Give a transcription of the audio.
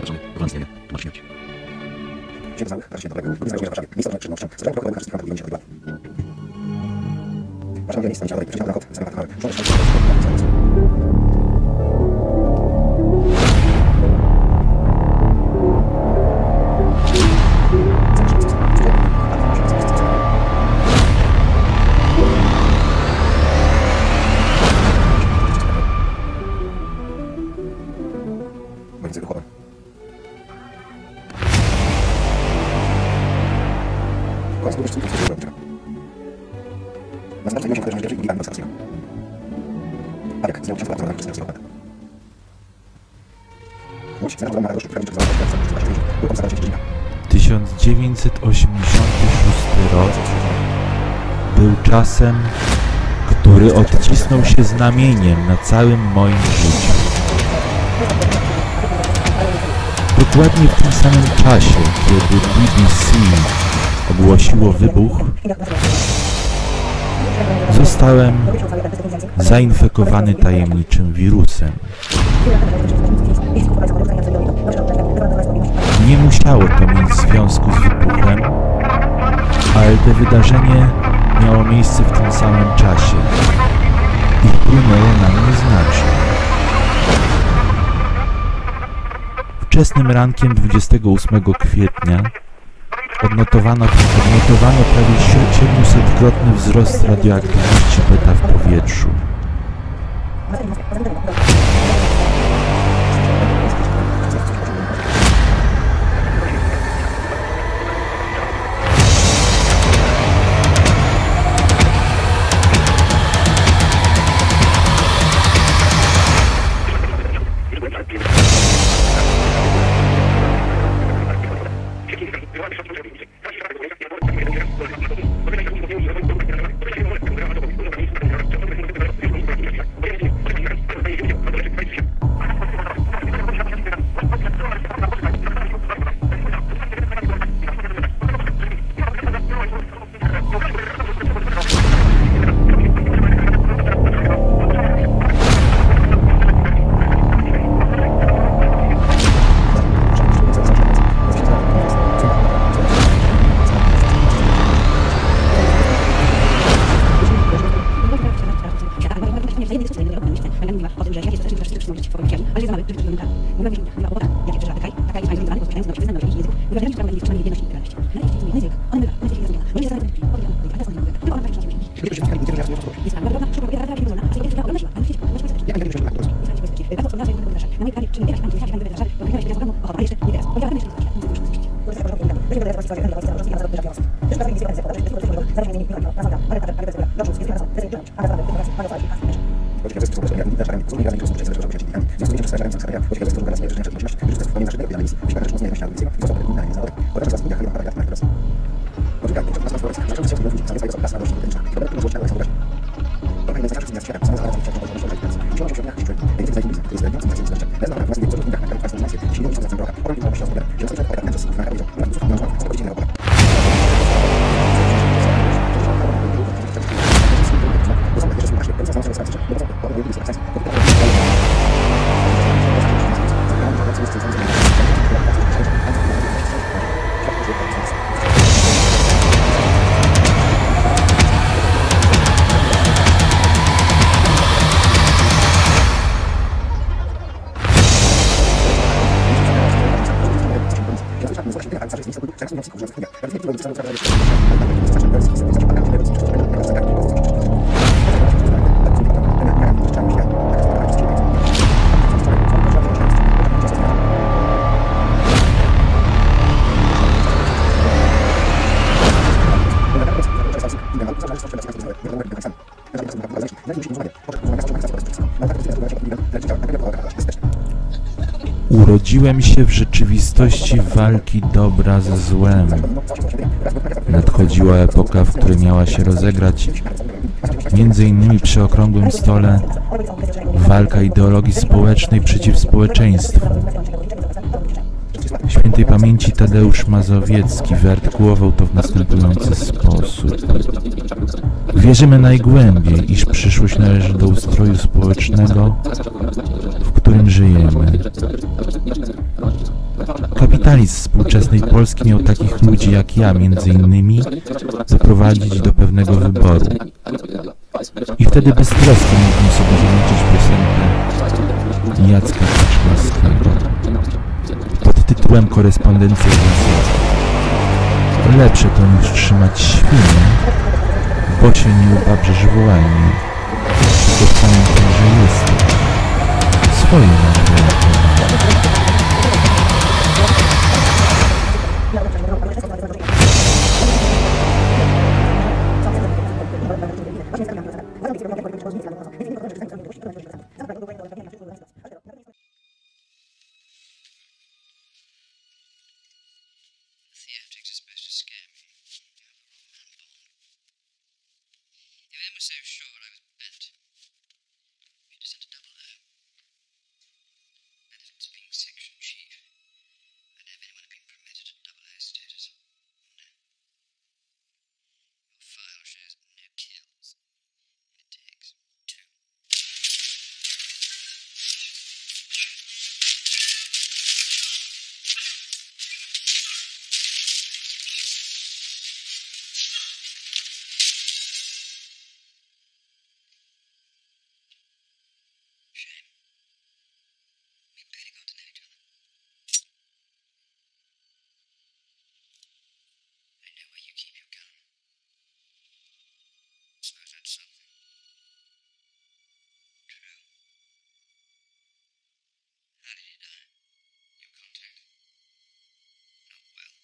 zaznaczony. Uwzględnienie. To masz śmierć. W 1986 rok był czasem, który odcisnął się znamieniem na całym moim życiu. Dokładnie w tym samym czasie, kiedy BBC ogłosiło wybuch, zostałem zainfekowany tajemniczym wirusem. Nie musiało to mieć związku z wybuchem, ale to wydarzenie miało miejsce w tym samym czasie i wpłynęło na mnie znacznie. Wczesnym rankiem 28 kwietnia odnotowano prawie 700-krotny wzrost radioaktywności beta w powietrzu. Urodziłem się w rzeczywistości walki dobra ze złem. Nadchodziła epoka, w której miała się rozegrać między innymi przy okrągłym stole walka ideologii społecznej przeciw społeczeństwu. Świętej pamięci Tadeusz Mazowiecki wyartykułował to w następujący sposób. Wierzymy najgłębiej, iż przyszłość należy do ustroju społecznego, w którym żyjemy. kapitalizm współczesnej Polski miał takich ludzi jak ja, między innymi, doprowadzić do pewnego wyboru. I wtedy beztrosko mógłbym sobie zaliczyć piosenkę Jacka Kaczmarskiego pod tytułem Korespondencja z Rosją. Lepsze to niż trzymać świnie, bo się nie ubabrzesz wołajnie. Tylko pamiętaj, że jesteś swoje nagrody. So sure I was bent. You just had to double O. Benefits of being section chief. I know if anyone had been promoted to double O status. No. Your file shows no kills. It takes 2. Shame. We barely got to know each other. I know where you keep your gun. Suppose that's something. True. How did he die? Your contact? Not well.